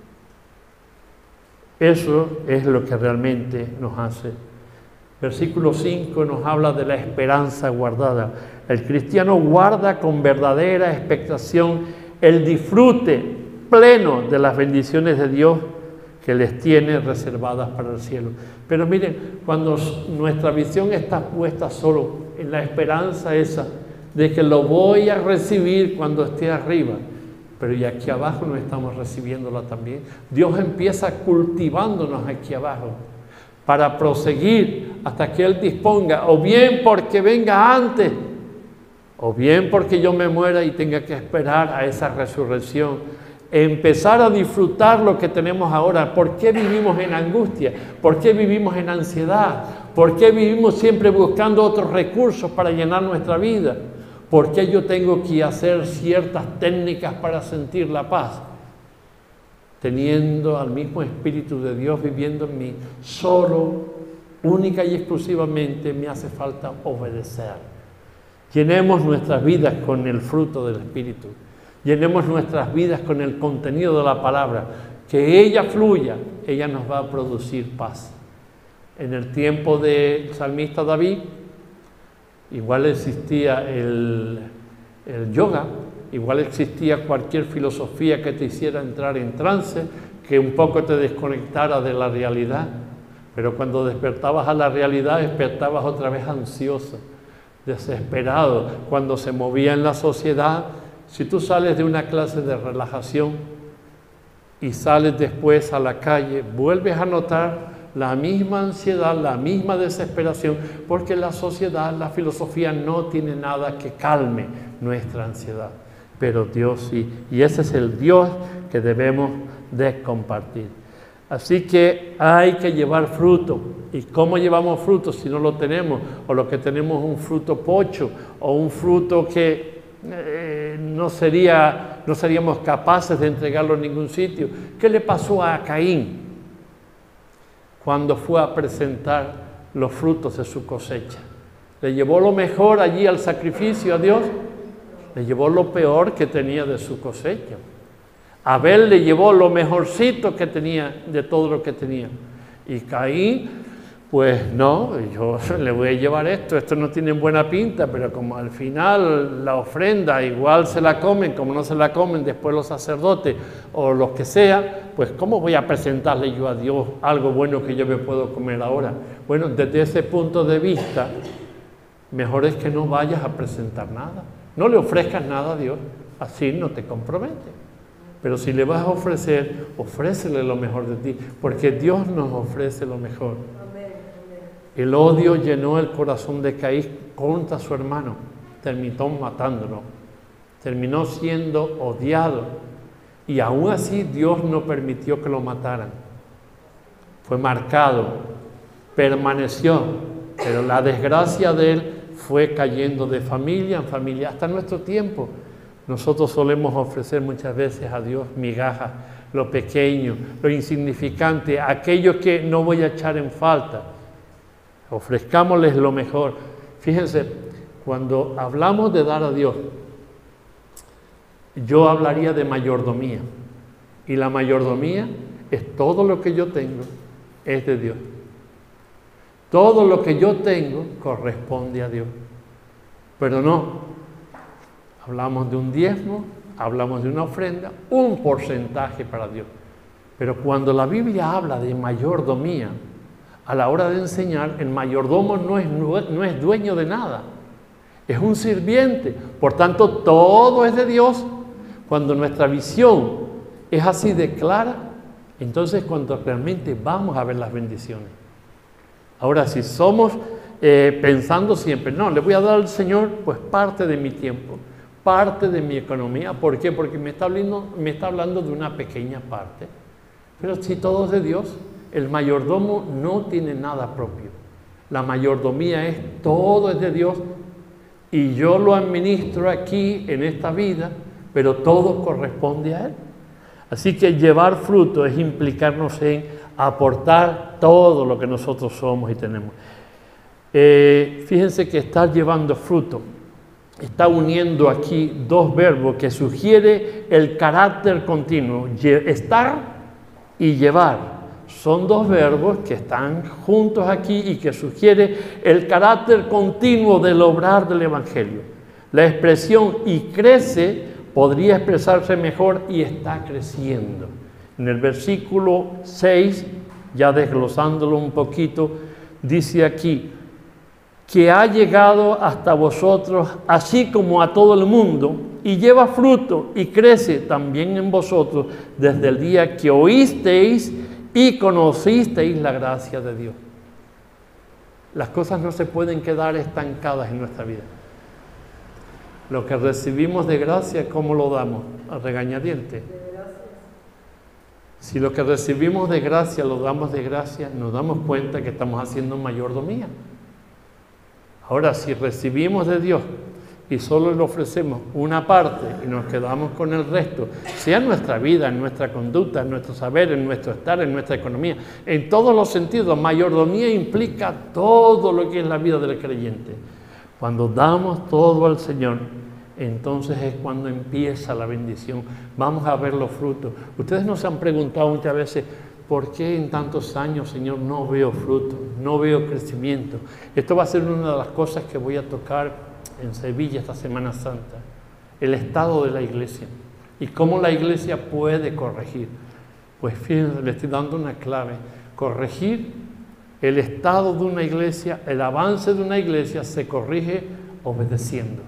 eso es lo que realmente nos hace. Versículo 5 nos habla de la esperanza guardada. El cristiano guarda con verdadera expectación el disfrute pleno de las bendiciones de Dios que les tiene reservadas para el cielo. Pero miren, cuando nuestra visión está puesta solo en la esperanza esa de que lo voy a recibir cuando esté arriba, pero y aquí abajo no estamos recibiéndola también. Dios empieza cultivándonos aquí abajo para proseguir hasta que Él disponga, o bien porque venga antes, o bien porque yo me muera y tenga que esperar a esa resurrección. Empezar a disfrutar lo que tenemos ahora. ¿Por qué vivimos en angustia? ¿Por qué vivimos en ansiedad? ¿Por qué vivimos siempre buscando otros recursos para llenar nuestra vida? ¿Por qué yo tengo que hacer ciertas técnicas para sentir la paz? Teniendo al mismo Espíritu de Dios viviendo en mí, solo, única y exclusivamente me hace falta obedecer. Llenemos nuestras vidas con el fruto del Espíritu. Llenemos nuestras vidas con el contenido de la palabra. Que ella fluya, ella nos va a producir paz. En el tiempo del salmista David, igual existía el yoga, igual existía cualquier filosofía que te hiciera entrar en trance, que un poco te desconectara de la realidad. Pero cuando despertabas a la realidad, despertabas otra vez ansioso, desesperado. Cuando se movía en la sociedad, si tú sales de una clase de relajación y sales después a la calle, vuelves a notar la misma ansiedad, la misma desesperación, porque la sociedad, la filosofía no tiene nada que calme nuestra ansiedad, pero Dios sí, y ese es el Dios que debemos de compartir. Así que hay que llevar fruto. ¿Y cómo llevamos fruto si no lo tenemos? O lo que tenemos es un fruto pocho, o un fruto que no seríamos capaces de entregarlo en ningún sitio. ¿Qué le pasó a Caín cuando fue a presentar los frutos de su cosecha? ¿Le llevó lo mejor allí al sacrificio a Dios? Le llevó lo peor que tenía de su cosecha. Abel le llevó lo mejorcito que tenía de todo lo que tenía. Y Caín, pues no, yo le voy a llevar esto no tiene buena pinta, pero como al final la ofrenda igual se la comen, como no se la comen después los sacerdotes o los que sea, pues ¿cómo voy a presentarle yo a Dios algo bueno que yo me puedo comer ahora? Bueno, desde ese punto de vista, mejor es que no vayas a presentar nada. No le ofrezcas nada a Dios, así no te comprometes. Pero si le vas a ofrecer, ofrécele lo mejor de ti, porque Dios nos ofrece lo mejor. El odio llenó el corazón de Caín contra su hermano, terminó matándolo, terminó siendo odiado, y aún así Dios no permitió que lo mataran. Fue marcado, permaneció, pero la desgracia de él fue cayendo de familia en familia. Hasta nuestro tiempo nosotros solemos ofrecer muchas veces a Dios migajas, lo pequeño, lo insignificante, aquello que no voy a echar en falta. Ofrezcámosles lo mejor. Fíjense, cuando hablamos de dar a Dios, yo hablaría de mayordomía. Y la mayordomía es todo lo que yo tengo, es de Dios. Todo lo que yo tengo corresponde a Dios. Pero no, hablamos de un diezmo, hablamos de una ofrenda, un porcentaje para Dios. Pero cuando la Biblia habla de mayordomía, a la hora de enseñar, el mayordomo no es dueño de nada, es un sirviente. Por tanto, todo es de Dios. Cuando nuestra visión es así de clara, entonces cuando realmente vamos a ver las bendiciones. Ahora, si somos pensando siempre, no, le voy a dar al Señor pues parte de mi tiempo, parte de mi economía. ¿Por qué? Porque me está hablando de una pequeña parte. Pero si todo es de Dios, el mayordomo no tiene nada propio. La mayordomía es todo es de Dios y yo lo administro aquí en esta vida, pero todo corresponde a Él. Así que llevar fruto es implicarnos en aportar todo lo que nosotros somos y tenemos. Fíjense que estar llevando fruto está uniendo aquí dos verbos que sugiere el carácter continuo. Estar y llevar. Son dos verbos que están juntos aquí y que sugiere el carácter continuo del obrar del Evangelio. La expresión "y crece" podría expresarse mejor "y está creciendo". En el versículo 6, ya desglosándolo un poquito, dice aquí que ha llegado hasta vosotros, así como a todo el mundo, y lleva fruto y crece también en vosotros desde el día que oísteis y conocisteis la gracia de Dios. Las cosas no se pueden quedar estancadas en nuestra vida. Lo que recibimos de gracia, ¿cómo lo damos? A regañadientes. Si lo que recibimos de gracia lo damos de gracia, nos damos cuenta que estamos haciendo mayordomía. Ahora, si recibimos de Dios y solo le ofrecemos una parte y nos quedamos con el resto, sea en nuestra vida, en nuestra conducta, en nuestro saber, en nuestro estar, en nuestra economía, en todos los sentidos, mayordomía implica todo lo que es la vida del creyente. Cuando damos todo al Señor, entonces es cuando empieza la bendición. Vamos a ver los frutos. Ustedes nos han preguntado muchas veces, ¿por qué en tantos años, Señor, no veo fruto, no veo crecimiento? Esto va a ser una de las cosas que voy a tocar en Sevilla esta Semana Santa. El estado de la iglesia y cómo la iglesia puede corregir. Pues fíjense, le estoy dando una clave. Corregir el estado de una iglesia, el avance de una iglesia se corrige obedeciendo.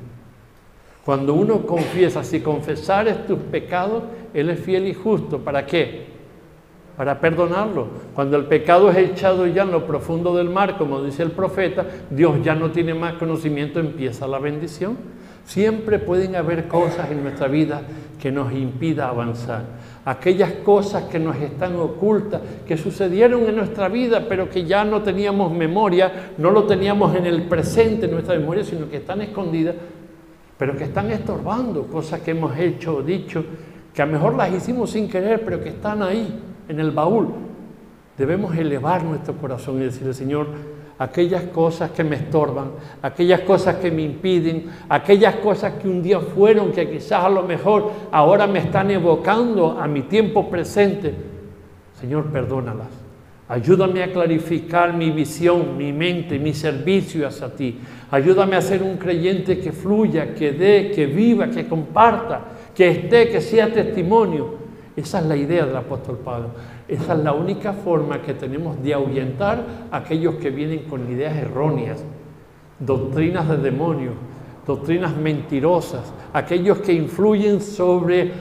Cuando uno confiesa, si confesares tus pecados, Él es fiel y justo. ¿Para qué? Para perdonarlo. Cuando el pecado es echado ya en lo profundo del mar, como dice el profeta, Dios ya no tiene más conocimiento, empieza la bendición. Siempre pueden haber cosas en nuestra vida que nos impida avanzar. Aquellas cosas que nos están ocultas, que sucedieron en nuestra vida, pero que ya no teníamos memoria, no lo teníamos en el presente en nuestra memoria, sino que están escondidas, pero que están estorbando, cosas que hemos hecho o dicho, que a lo mejor las hicimos sin querer, pero que están ahí, en el baúl. Debemos elevar nuestro corazón y decirle, Señor, aquellas cosas que me estorban, aquellas cosas que me impiden, aquellas cosas que un día fueron, que quizás a lo mejor ahora me están evocando a mi tiempo presente, Señor, perdónalas. Ayúdame a clarificar mi visión, mi mente, mi servicio hacia ti. Ayúdame a ser un creyente que fluya, que dé, que viva, que comparta, que esté, que sea testimonio. Esa es la idea del apóstol Pablo. Esa es la única forma que tenemos de ahuyentar a aquellos que vienen con ideas erróneas, doctrinas de demonios, doctrinas mentirosas, aquellos que influyen sobre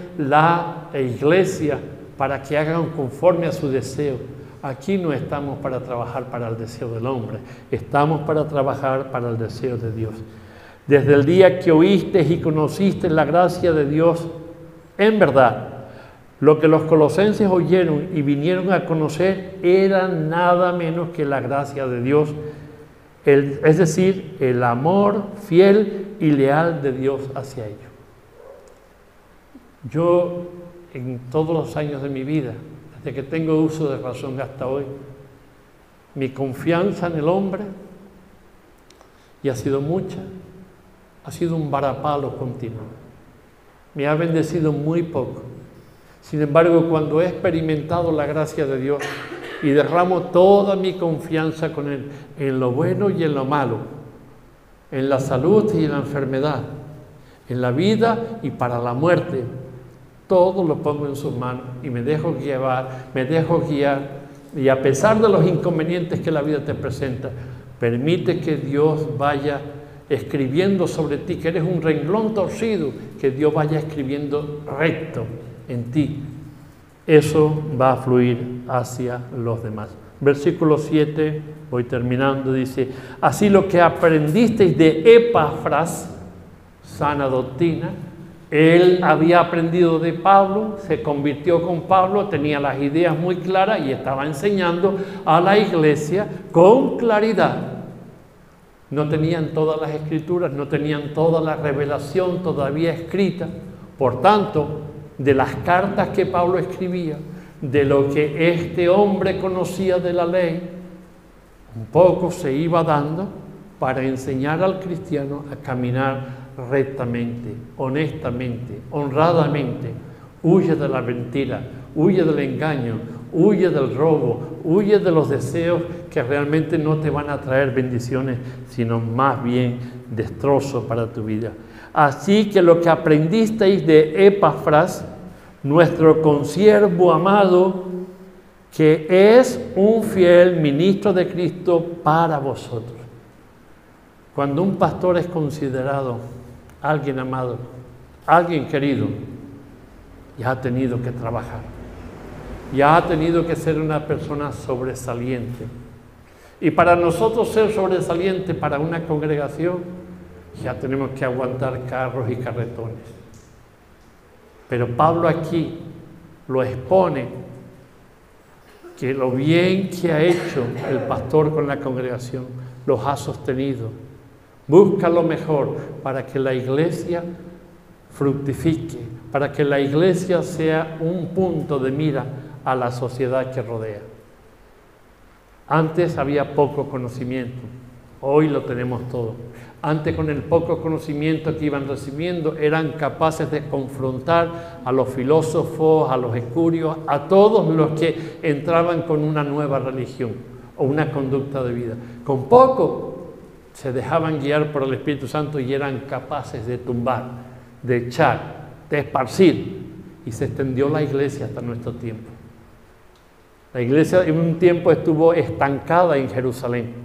la iglesia para que hagan conforme a su deseo. Aquí no estamos para trabajar para el deseo del hombre, estamos para trabajar para el deseo de Dios. Desde el día que oíste y conociste la gracia de Dios, en verdad, lo que los colosenses oyeron y vinieron a conocer era nada menos que la gracia de Dios, es decir, el amor fiel y leal de Dios hacia ellos. Yo, en todos los años de mi vida, desde que tengo uso de razón hasta hoy, mi confianza en el hombre, y ha sido mucha, ha sido un varapalo continuo. Me ha bendecido muy poco. Sin embargo, cuando he experimentado la gracia de Dios y derramo toda mi confianza con Él, en lo bueno y en lo malo, en la salud y en la enfermedad, en la vida y para la muerte, todo lo pongo en sus manos y me dejo guiar, y a pesar de los inconvenientes que la vida te presenta, permite que Dios vaya escribiendo sobre ti, que eres un renglón torcido, que Dios vaya escribiendo recto en ti. Eso va a fluir hacia los demás. Versículo 7, voy terminando, dice, así lo que aprendisteis de Epafras, sana doctrina. Él había aprendido de Pablo, se convirtió con Pablo, tenía las ideas muy claras y estaba enseñando a la iglesia con claridad. No tenían todas las escrituras, no tenían toda la revelación todavía escrita. Por tanto, de las cartas que Pablo escribía, de lo que este hombre conocía de la ley, un poco se iba dando para enseñar al cristiano a caminar rectamente, honestamente, honradamente. Huye de la mentira, huye del engaño, huye del robo, huye de los deseos que realmente no te van a traer bendiciones, sino más bien destrozos para tu vida. Así que lo que aprendisteis de Epafras, nuestro consiervo amado, que es un fiel ministro de Cristo para vosotros. Cuando un pastor es considerado alguien amado, alguien querido, ya ha tenido que trabajar, ya ha tenido que ser una persona sobresaliente. Y para nosotros ser sobresaliente para una congregación, ya tenemos que aguantar carros y carretones. Pero Pablo aquí lo expone, que lo bien que ha hecho el pastor con la congregación, los ha sostenido. Busca lo mejor para que la iglesia fructifique, para que la iglesia sea un punto de mira a la sociedad que rodea. Antes había poco conocimiento, hoy lo tenemos todo. Antes, con el poco conocimiento que iban recibiendo, eran capaces de confrontar a los filósofos, a los escurios, a todos los que entraban con una nueva religión o una conducta de vida. Con poco se dejaban guiar por el Espíritu Santo y eran capaces de tumbar, de echar, de esparcir. Y se extendió la iglesia hasta nuestro tiempo. La iglesia en un tiempo estuvo estancada en Jerusalén.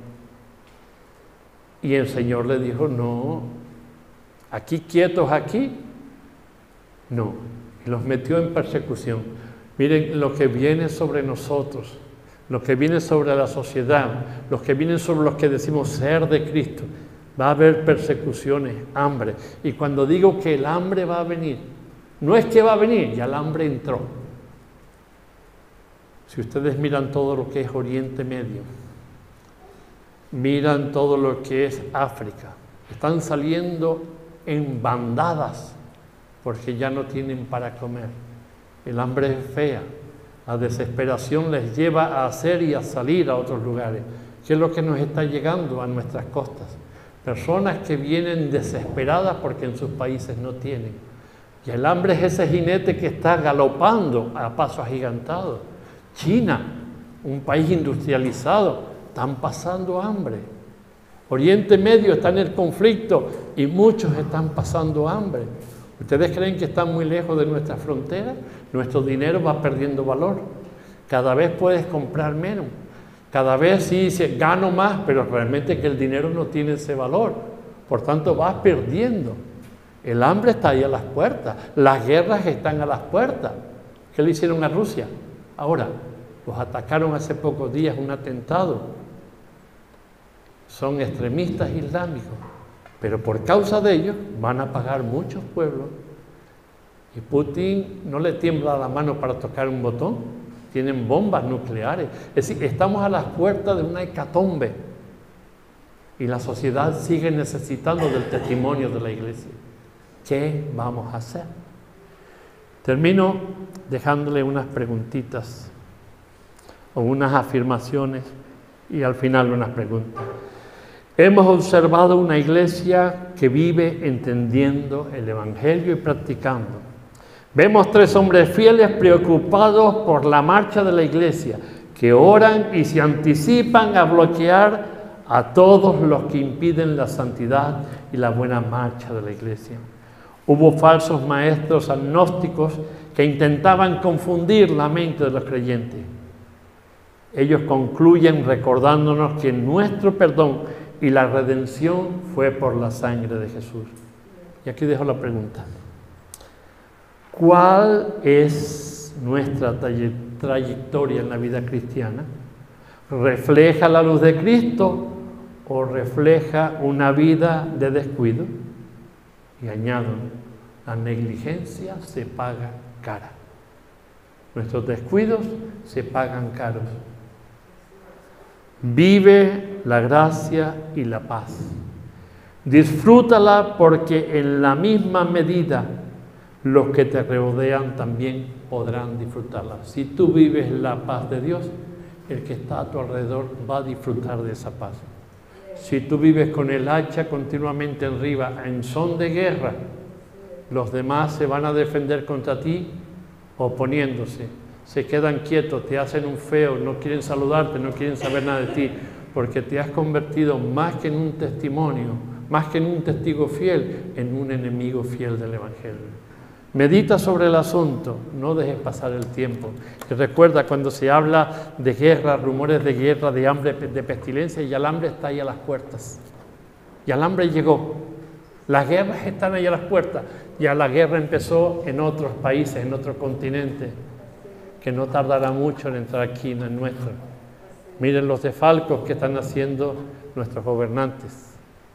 Y el Señor le dijo, no, aquí quietos aquí, no. Y los metió en persecución. Miren lo que viene sobre nosotros, lo que viene sobre la sociedad, lo que viene sobre los que decimos ser de Cristo. Va a haber persecuciones, hambre. Y cuando digo que el hambre va a venir, no es que va a venir, ya el hambre entró. Si ustedes miran todo lo que es Oriente Medio, miran todo lo que es África, están saliendo en bandadas porque ya no tienen para comer. El hambre es fea, la desesperación les lleva a hacer y a salir a otros lugares. ¿Qué es lo que nos está llegando a nuestras costas? Personas que vienen desesperadas porque en sus países no tienen. Y el hambre es ese jinete que está galopando a paso agigantado. China, un país industrializado, están pasando hambre. Oriente Medio está en el conflicto y muchos están pasando hambre. ¿Ustedes creen que están muy lejos de nuestras fronteras? Nuestro dinero va perdiendo valor. Cada vez puedes comprar menos. Cada vez sí gano más, pero realmente que el dinero no tiene ese valor. Por tanto, vas perdiendo. El hambre está ahí a las puertas. Las guerras están a las puertas. ¿Qué le hicieron a Rusia? Ahora, los atacaron hace pocos días, un atentado. Son extremistas islámicos, pero por causa de ellos van a pagar muchos pueblos. Y Putin no le tiembla la mano para tocar un botón, tienen bombas nucleares. Es decir, estamos a las puertas de una hecatombe y la sociedad sigue necesitando del testimonio de la iglesia. ¿Qué vamos a hacer? Termino dejándole unas preguntitas o unas afirmaciones y al final unas preguntas. Hemos observado una iglesia que vive entendiendo el Evangelio y practicando. Vemos 3 hombres fieles preocupados por la marcha de la iglesia, que oran y se anticipan a bloquear a todos los que impiden la santidad y la buena marcha de la iglesia. Hubo falsos maestros agnósticos que intentaban confundir la mente de los creyentes. Ellos concluyen recordándonos que nuestro perdón y la redención fue por la sangre de Jesús. Y aquí dejo la pregunta. ¿Cuál es nuestra trayectoria en la vida cristiana? ¿Refleja la luz de Cristo o refleja una vida de descuido? Y añado, la negligencia se paga cara. Nuestros descuidos se pagan caros. Vive la gracia y la paz. Disfrútala porque en la misma medida los que te rodean también podrán disfrutarla. Si tú vives la paz de Dios, el que está a tu alrededor va a disfrutar de esa paz. Si tú vives con el hacha continuamente arriba en son de guerra, los demás se van a defender contra ti oponiéndose. Se quedan quietos, te hacen un feo, no quieren saludarte, no quieren saber nada de ti, porque te has convertido más que en un testimonio, más que en un testigo fiel, en un enemigo fiel del Evangelio. Medita sobre el asunto, no dejes pasar el tiempo. Y recuerda, cuando se habla de guerra, rumores de guerra, de hambre, de pestilencia, y el hambre está ahí a las puertas. Y el hambre llegó. Las guerras están ahí a las puertas. Ya la guerra empezó en otros países, en otros continentes, que no tardará mucho en entrar aquí en el nuestro. Miren los desfalcos que están haciendo nuestros gobernantes.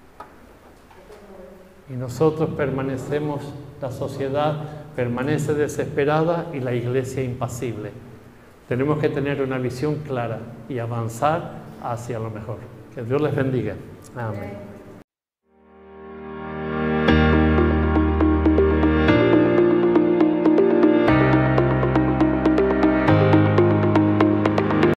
Y nosotros permanecemos, la sociedad permanece desesperada y la iglesia impasible. Tenemos que tener una visión clara y avanzar hacia lo mejor. Que Dios les bendiga. Amén.